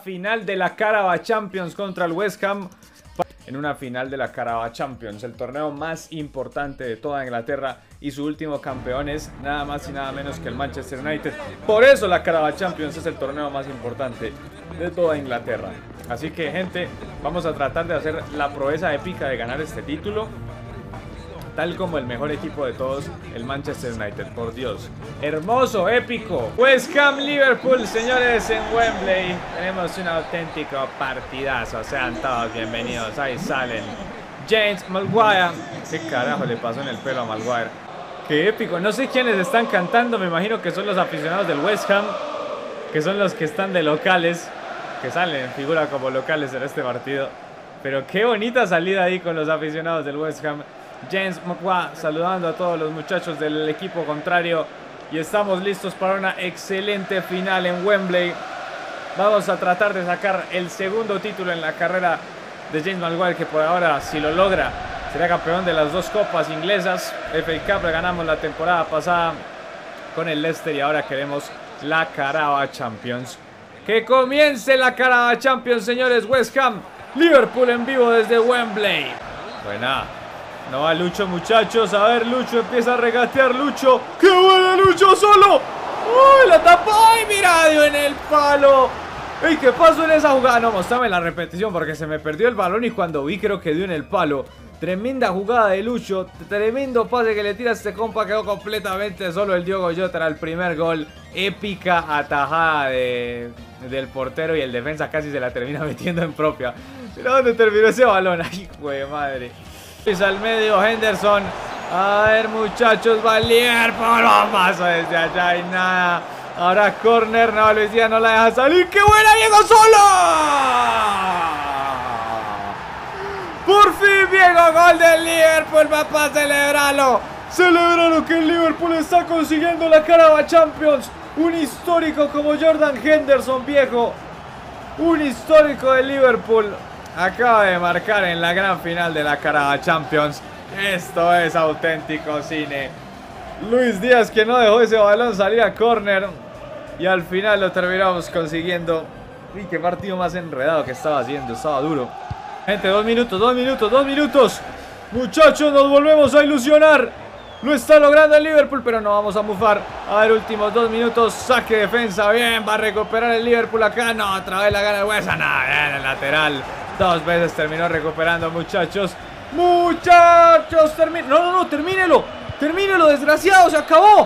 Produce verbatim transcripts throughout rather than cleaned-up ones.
final de la Carabao Champions contra el West Ham. En una final de la Carabao Champions, el torneo más importante de toda Inglaterra, y su último campeón es nada más y nada menos que el Manchester United. Por eso la Carabao Champions es el torneo más importante de toda Inglaterra. Así que, gente, vamos a tratar de hacer la proeza épica de ganar este título, tal como el mejor equipo de todos, el Manchester United. Por Dios, hermoso, épico. West Ham Liverpool, señores, en Wembley. Tenemos un auténtico partidazo. Sean todos bienvenidos. Ahí salen James Maguire. ¿Qué carajo le pasó en el pelo a Maguire? Qué épico. No sé quiénes están cantando. Me imagino que son los aficionados del West Ham, que son los que están de locales, que salen en figura como locales en este partido. Pero qué bonita salida ahí con los aficionados del West Ham. James Maguire saludando a todos los muchachos del equipo contrario. Y estamos listos para una excelente final en Wembley. Vamos a tratar de sacar el segundo título en la carrera de James Maguire, que por ahora, si lo logra, será campeón de las dos copas inglesas. F A Cup la ganamos la temporada pasada con el Leicester y ahora queremos la Carabao Champions. Que comience la Carabao Champions, señores. West Ham Liverpool en vivo desde Wembley. Buena. No va Lucho, muchachos. A ver, Lucho empieza a regatear. Lucho. ¡Qué buena, Lucho! ¡Solo! ¡Uy, la tapó! ¡Ay, mira! Dio en el palo. ¡Ey, qué pasó en esa jugada! No, mostrame la repetición porque se me perdió el balón y cuando vi creo que dio en el palo. Tremenda jugada de Lucho. Tremendo pase que le tira a este compa. Quedó completamente solo el Diogo Jota al primer gol. Épica atajada de, del portero y el defensa casi se la termina metiendo en propia. Mira dónde terminó ese balón. ¡Ay, güey, madre! Al medio Henderson. A ver, muchachos, va Liverpool. Vamos desde allá y nada. Ahora corner. No, Luis Díaz no la deja salir. ¡Qué buena, Diego Solo! Por fin, Diego, gol del Liverpool, papá, celebralo. Celebralo que el Liverpool está consiguiendo la Carabao Champions. Un histórico como Jordan Henderson, viejo. Un histórico de Liverpool acaba de marcar en la gran final de la Carabao Champions. Esto es auténtico cine. Luis Díaz, que no dejó ese balón salir a córner, y al final lo terminamos consiguiendo. Uy, qué partido más enredado que estaba haciendo. Estaba duro. Gente, dos minutos, dos minutos, dos minutos. Muchachos, nos volvemos a ilusionar. Lo está logrando el Liverpool, pero no vamos a mufar. A ver, últimos dos minutos. Saque defensa. Bien, va a recuperar el Liverpool acá. No, otra vez la gana el West Ham. No, bien, el lateral. Dos veces terminó recuperando, muchachos. Muchachos, termine. No, no, no, termínelo. Termínelo, desgraciado, se acabó.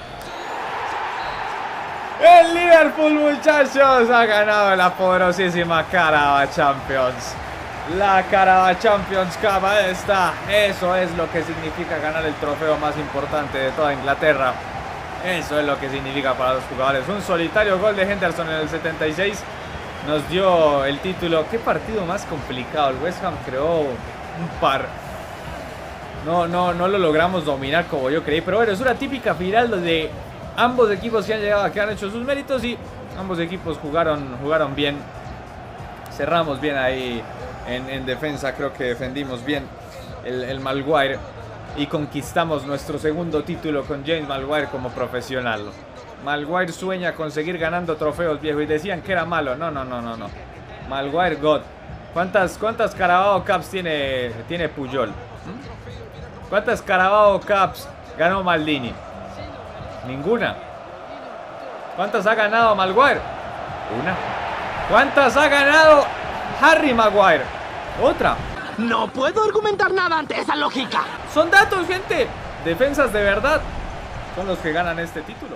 El Liverpool, muchachos, ha ganado la poderosísima Carabao Champions. La Carabao Champions Cup, ahí está. Eso es lo que significa ganar el trofeo más importante de toda Inglaterra. Eso es lo que significa para los jugadores. Un solitario gol de Henderson en el setenta y seis nos dio el título. Qué partido más complicado. El West Ham creó un par. No, no, no lo logramos dominar como yo creí. Pero bueno, es una típica final donde ambos equipos que han llegado, que han hecho sus méritos, y ambos equipos jugaron, jugaron bien. Cerramos bien ahí en, en defensa. Creo que defendimos bien el, el Maguire. Y conquistamos nuestro segundo título con James Maguire como profesional. Maguire sueña con seguir ganando trofeos, viejo. Y decían que era malo. No, no, no, no, no. Maguire God. ¿Cuántas, cuántas Carabao Cups tiene, tiene Puyol? ¿Mm? ¿Cuántas Carabao Cups ganó Maldini? Ninguna. ¿Cuántas ha ganado Maguire? Una. ¿Cuántas ha ganado Harry Maguire? Otra. No puedo argumentar nada ante esa lógica. Son datos, gente. Defensas de verdad son los que ganan este título.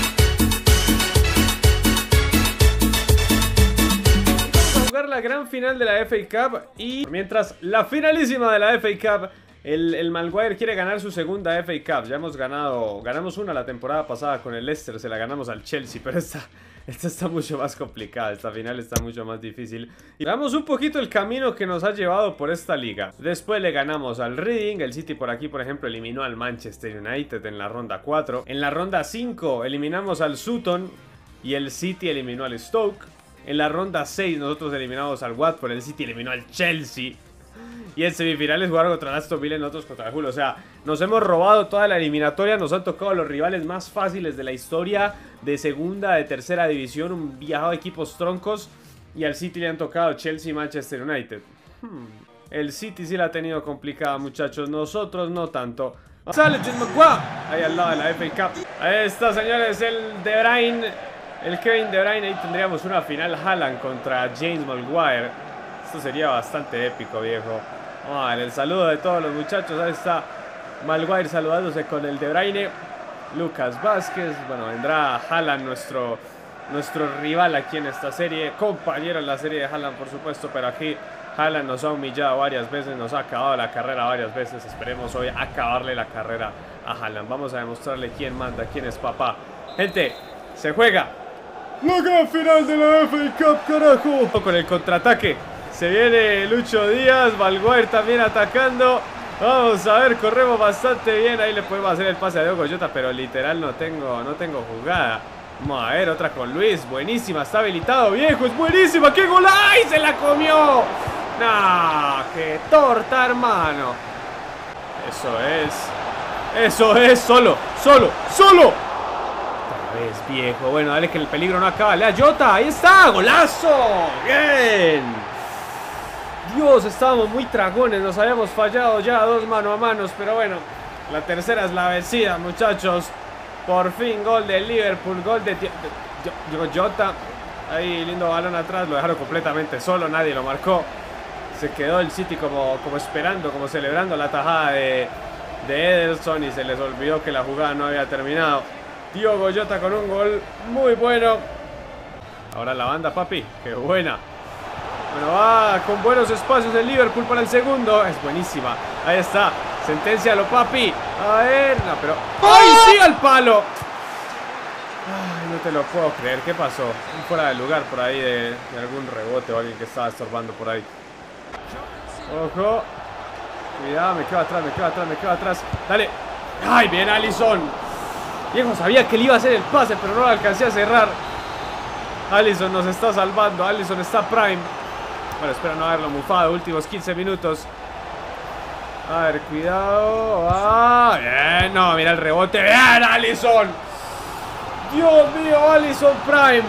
Vamos a jugar la gran final de la F A Cup. Y mientras la finalísima de la F A Cup, el, el Maguire quiere ganar su segunda F A Cup. Ya hemos ganado, ganamos una la temporada pasada con el Leicester, se la ganamos al Chelsea, pero esta, esta está mucho más complicada, esta final está mucho más difícil. Y veamos un poquito el camino que nos ha llevado por esta liga. Después le ganamos al Reading, el City por aquí por ejemplo eliminó al Manchester United en la ronda cuatro. En la ronda cinco eliminamos al Sutton y el City eliminó al Stoke. En la ronda seis nosotros eliminamos al Watford, el City eliminó al Chelsea. Y en semifinales jugaron contra el Aston Villa y nosotros contra el Hull. O sea, nos hemos robado toda la eliminatoria. Nos han tocado los rivales más fáciles de la historia de segunda, de tercera división. Un viajado de equipos troncos. Y al City le han tocado Chelsea y Manchester United. Hmm. El City sí la ha tenido complicada, muchachos. Nosotros no tanto. Sale Jim McGuire. Ahí al lado de la F A Cup. Ahí está, señores, el De Bruyne. El Kevin De Bruyne. Ahí tendríamos una final Haaland contra James Maguire. Esto sería bastante épico, viejo. Vamos a ver el saludo de todos los muchachos. Ahí está Maguire saludándose con el De Bruyne. Lucas Vázquez. Bueno, vendrá Haaland, nuestro, nuestro rival aquí en esta serie. Compañero en la serie de Haaland, por supuesto. Pero aquí Haaland nos ha humillado varias veces. Nos ha acabado la carrera varias veces. Esperemos hoy acabarle la carrera a Haaland. Vamos a demostrarle quién manda, quién es papá. Gente, se juega la gran final de la F A Cup, carajo. Con el contraataque se viene Lucho Díaz. Maguire también atacando. Vamos a ver, corremos bastante bien. Ahí le podemos hacer el pase a Diogo Jota, pero literal no tengo, no tengo jugada. Vamos a ver, otra con Luis. Buenísima, está habilitado, viejo. Es buenísima, qué gol. ¡Ay, se la comió! ¡Nah! ¡Qué torta, hermano! Eso es. Eso es, solo, solo, solo. Otra vez, viejo. Bueno, dale que el peligro no acaba. Lea Jota, ahí está, golazo. Bien. Dios, estábamos muy tragones, nos habíamos fallado ya dos mano a manos, pero bueno, la tercera es la vencida, muchachos. Por fin, gol de Liverpool, gol de Diogo Jota. Ahí, lindo balón atrás, lo dejaron completamente solo, nadie lo marcó. Se quedó el City como, como esperando, como celebrando la tajada de, de Ederson y se les olvidó que la jugada no había terminado. Diogo Jota con un gol muy bueno. Ahora la banda, papi, qué buena. Bueno, va con buenos espacios el Liverpool para el segundo. Es buenísima. Ahí está. Sentencialo, papi. A ver. No, pero. ¡Ay, sí, al palo! Ay, no te lo puedo creer. ¿Qué pasó? Un fuera de lugar por ahí de, de algún rebote o alguien que estaba estorbando por ahí. Ojo. Cuidado, me quedo atrás, me quedo atrás, me quedo atrás. Dale. ¡Ay, bien, Alisson! Viejo, sabía que le iba a hacer el pase, pero no lo alcancé a cerrar. Alisson nos está salvando. Alisson está prime. Bueno, espero no haberlo mufado. Últimos quince minutos. A ver, cuidado. Ah, bien. No, mira el rebote. Bien, Alisson. Dios mío, Alisson prime.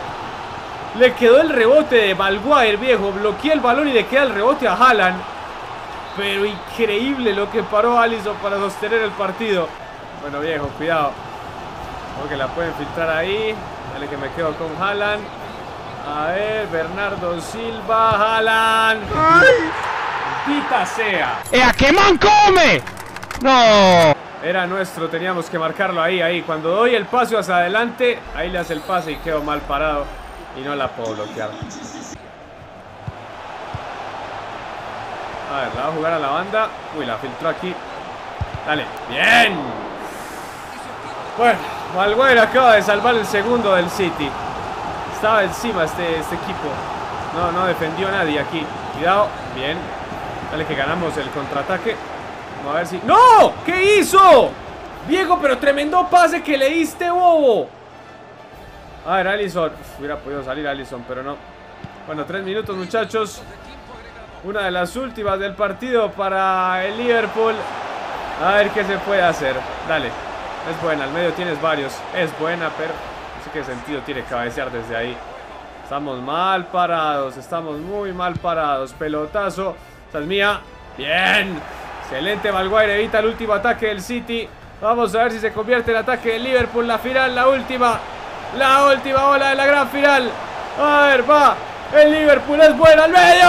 Le quedó el rebote de Maguire, viejo. Bloquea el balón y le queda el rebote a Haaland. Pero increíble lo que paró Alisson para sostener el partido. Bueno, viejo, cuidado. Porque la pueden filtrar ahí. Dale que me quedo con Haaland. A ver, Bernardo Silva, Haaland. ¡Ay! ¡Pita sea! ¡Ea, qué man come! ¡No! Era nuestro, teníamos que marcarlo ahí, ahí. Cuando doy el paso hacia adelante, ahí le hace el pase y quedo mal parado. Y no la puedo bloquear. A ver, la va a jugar a la banda. Uy, la filtró aquí. Dale, bien. Bueno, Maguire acaba de salvar el segundo del City. Estaba encima este, este equipo. No, no defendió a nadie aquí. Cuidado, bien. Dale que ganamos el contraataque. Vamos a ver si... ¡No! ¿Qué hizo? Viejo, pero tremendo pase que le diste, bobo. A ver, Alisson. Uf, hubiera podido salir Alisson, pero no. Bueno, tres minutos, muchachos. Una de las últimas del partido para el Liverpool. A ver qué se puede hacer. Dale. Es buena, al medio tienes varios. Es buena, pero no sé qué sentido tiene cabecear desde ahí. Estamos mal parados. Estamos muy mal parados. Pelotazo. Esta es mía. Bien. Excelente, Maguire evita el último ataque del City. Vamos a ver si se convierte en ataque del Liverpool. La final, la última. La última ola de la gran final. A ver, va. El Liverpool es bueno al medio.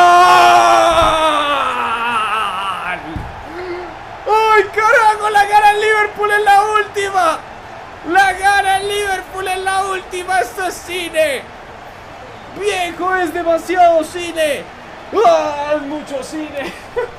¡Ay, carajo! La gana el Liverpool en la última. La gana el Liverpool en la última. Esto es cine. Viejo, es demasiado cine. ¡Ah! Es mucho cine.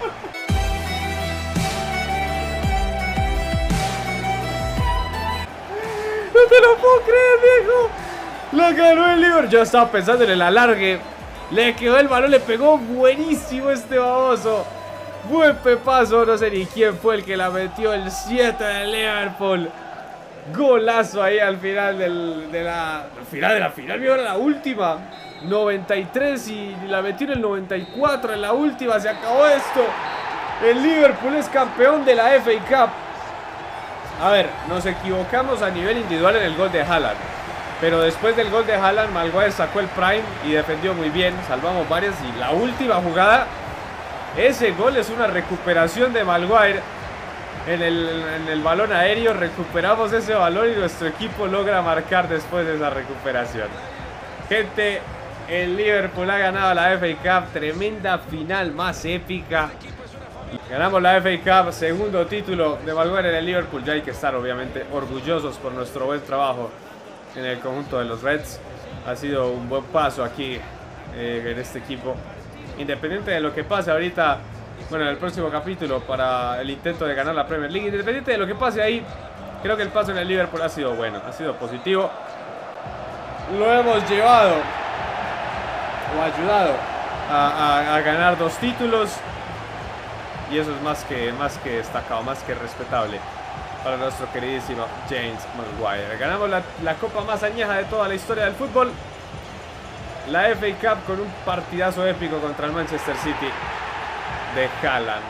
No te lo puedo creer, viejo. La ganó el Liverpool. Yo estaba pensando en el alargue. Le quedó el balón, le pegó buenísimo este baboso. Buen pepazo, no sé ni quién fue el que la metió. El siete de Liverpool. Golazo ahí al final del, de la... Al final de la final, viejo, era la última. noventa y tres y la metió en el noventa y cuatro. En la última se acabó esto. El Liverpool es campeón de la F A Cup. A ver, nos equivocamos a nivel individual en el gol de Haaland. Pero después del gol de Haaland, Maguire sacó el prime y defendió muy bien. Salvamos varias. Y la última jugada, ese gol es una recuperación de Maguire en el, en el balón aéreo. Recuperamos ese balón y nuestro equipo logra marcar después de esa recuperación. Gente, el Liverpool ha ganado la F A Cup. Tremenda final, más épica. Ganamos la F A Cup, segundo título de Maguire en el Liverpool. Ya hay que estar obviamente orgullosos por nuestro buen trabajo en el conjunto de los Reds. Ha sido un buen paso aquí eh, en este equipo. Independiente de lo que pase ahorita, bueno, en el próximo capítulo para el intento de ganar la Premier League, independiente de lo que pase ahí, creo que el paso en el Liverpool ha sido bueno, ha sido positivo. Lo hemos llevado o ayudado a, a, a ganar dos títulos. Y eso es más que, más que destacado, más que respetable para nuestro queridísimo James Maguire. Ganamos la, la copa más añeja de toda la historia del fútbol. La F A Cup con un partidazo épico contra el Manchester City de Haaland.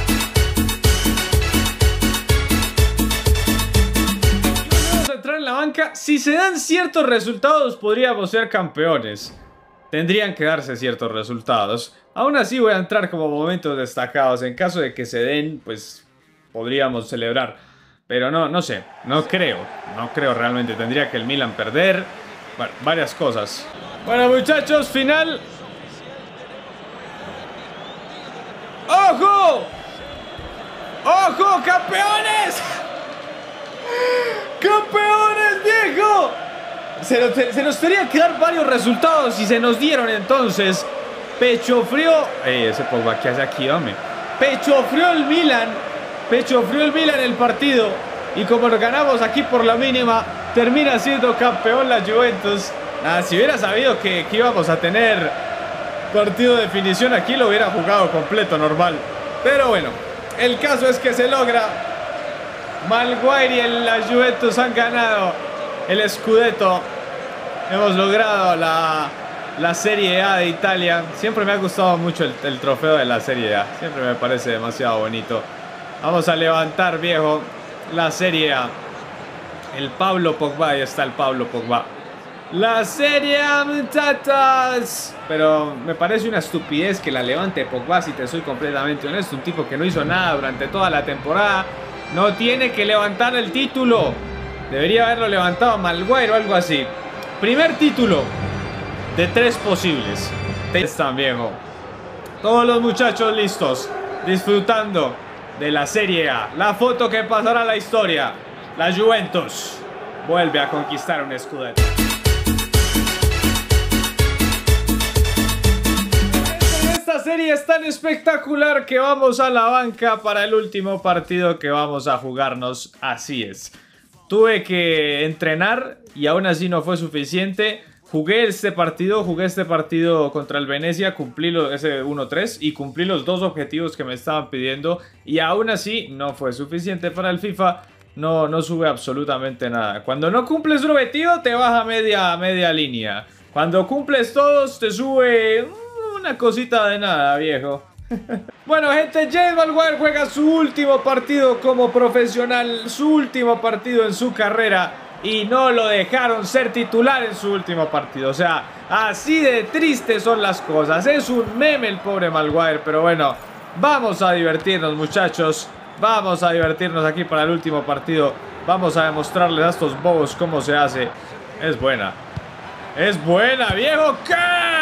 Vamos a entrar en la banca. Si se dan ciertos resultados, podríamos ser campeones. Tendrían que darse ciertos resultados. Aún así voy a entrar como momentos destacados. En caso de que se den, pues podríamos celebrar. Pero no, no sé, no creo. No creo realmente. Tendría que el Milan perder. Bueno, varias cosas. Bueno, muchachos, final. ¡Ojo! ¡Ojo, campeones! ¡Campeones, viejo! Se nos, se nos tenía que dar varios resultados y se nos dieron entonces. Pecho frío. Ey, ese Pogba, ¿qué hace aquí, hombre? Pecho frío el Milan. Pecho frío el Milan el partido. Y como nos ganamos aquí por la mínima, termina siendo campeón la Juventus. Ah, si hubiera sabido que, que íbamos a tener partido de definición aquí, lo hubiera jugado completo, normal. Pero bueno, el caso es que se logra. Maguire y el, la Juventus han ganado el Scudetto. Hemos logrado la, la Serie A de Italia. Siempre me ha gustado mucho el, el trofeo de la Serie A. Siempre me parece demasiado bonito. Vamos a levantar, viejo, la Serie A. El Pablo Pogba, ahí está el Pablo Pogba. La Serie A, muchachos. Pero me parece una estupidez que la levante Pogba, si te soy completamente honesto. Un tipo que no hizo nada durante toda la temporada. No tiene que levantar el título. Debería haberlo levantado Maguire o algo así. Primer título de tres posibles. Están, viejo. Todos los muchachos listos, disfrutando de la Serie A. La foto que pasará a la historia. La Juventus vuelve a conquistar un Scudetto. Esta serie es tan espectacular que vamos a la banca para el último partido que vamos a jugarnos. Así es. Tuve que entrenar y aún así no fue suficiente. Jugué este partido, jugué este partido contra el Venecia, cumplí lo, ese uno tres y cumplí los dos objetivos que me estaban pidiendo. Y aún así no fue suficiente para el FIFA. No, no sube absolutamente nada. Cuando no cumples un objetivo te baja media, media línea. Cuando cumples todos te sube una cosita de nada, viejo. Bueno, gente, James Maguire juega su último partido como profesional, su último partido en su carrera, y no lo dejaron ser titular en su último partido. O sea, así de tristes son las cosas. Es un meme el pobre Maguire, pero bueno, vamos a divertirnos, muchachos. Vamos a divertirnos aquí para el último partido. Vamos a demostrarles a estos bobos cómo se hace. Es buena. Es buena, viejo. ¿Qué?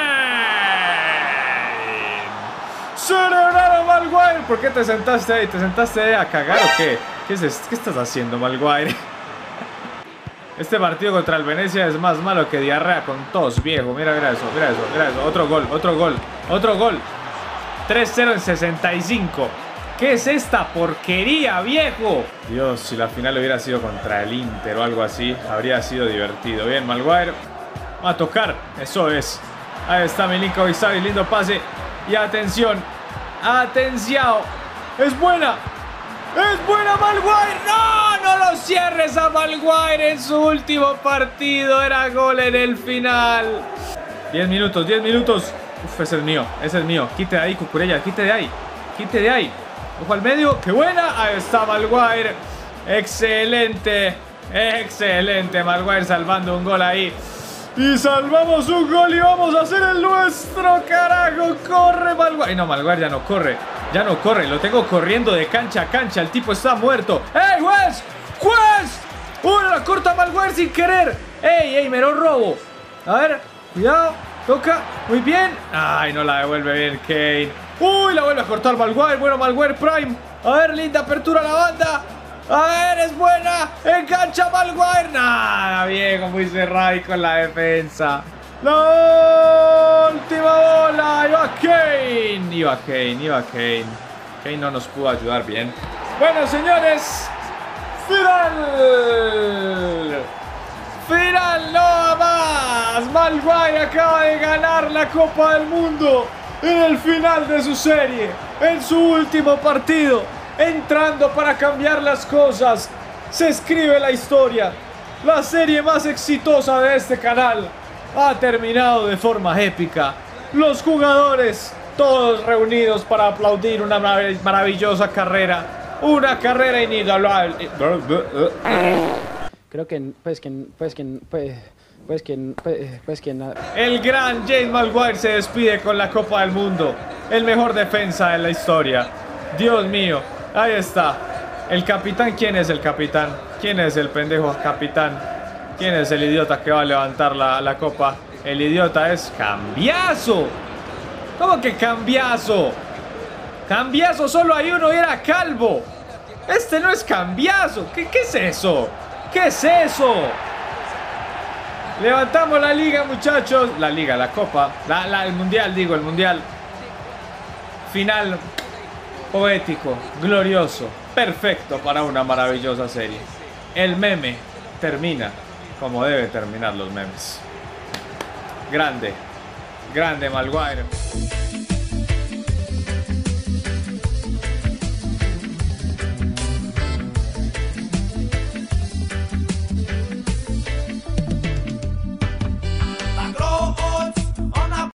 ¡Celebraron, Maguire! ¿Por qué te sentaste ahí? ¿Te sentaste ahí a cagar o qué? ¿Qué, es ¿Qué estás haciendo, Maguire? Este partido contra el Venecia es más malo que diarrea con tos, viejo. Mira, mira eso, mira eso, mira eso. Otro gol, otro gol, otro gol. tres cero en sesenta y cinco. ¿Qué es esta porquería, viejo? Dios, si la final hubiera sido contra el Inter o algo así, habría sido divertido. Bien, Maguire. Va a tocar. Eso es. Ahí está Milinkovic-Savic, lindo pase. Y atención. Atención. Es buena. Es buena, Maguire. No, no lo cierres a Maguire en su último partido. Era gol en el final. diez minutos, diez minutos. Uf, ese es mío, ese es mío. Quite de ahí, Cucurella, quite de ahí. Quite de ahí. Ojo al medio, qué buena. Ahí está Maguire. Excelente. Excelente, Maguire salvando un gol ahí. Y salvamos un gol y vamos a hacer el nuestro, carajo. Corre, Maguire. No, Maguire ya no corre. Ya no corre. Lo tengo corriendo de cancha a cancha. El tipo está muerto. ¡Ey, juez! ¡Juez! ¡Uy, la corta Maguire sin querer! ¡Ey, ey, mero robo! A ver, cuidado. Toca. Muy bien. Ay, no la devuelve bien Kane. ¡Uy, la vuelve a cortar Maguire! Bueno, Maguire Prime. A ver, linda apertura a la banda. A ver, es buena. Engancha Maguire. Nada, bien, como dice Ray con la defensa. La última bola. Iba Kane. Iba Kane, iba Kane. Kane no nos pudo ayudar bien. Bueno, señores. Final. Final, no más. Maguire acaba de ganar la Copa del Mundo en el final de su serie, en su último partido, entrando para cambiar las cosas. Se escribe la historia. La serie más exitosa de este canal ha terminado de forma épica. Los jugadores todos reunidos para aplaudir una maravillosa carrera. Una carrera inigualable. Creo que pues que pues que pues pues que pues, pues que nada. El gran James Maguire se despide con la Copa del Mundo. El mejor defensa de la historia. Dios mío, ahí está. El capitán, ¿quién es el capitán? ¿Quién es el pendejo capitán? ¿Quién es el idiota que va a levantar la, la copa? El idiota es Cambiaso. ¿Cómo que Cambiaso? Cambiaso solo hay uno y era Calvo. Este no es Cambiaso. ¿Qué, qué es eso? ¿Qué es eso? Levantamos la liga, muchachos. La liga, la copa. La, la, el mundial, digo, el mundial. Final poético, glorioso, perfecto para una maravillosa serie. El meme termina como debe terminar los memes. Grande, grande Maguire.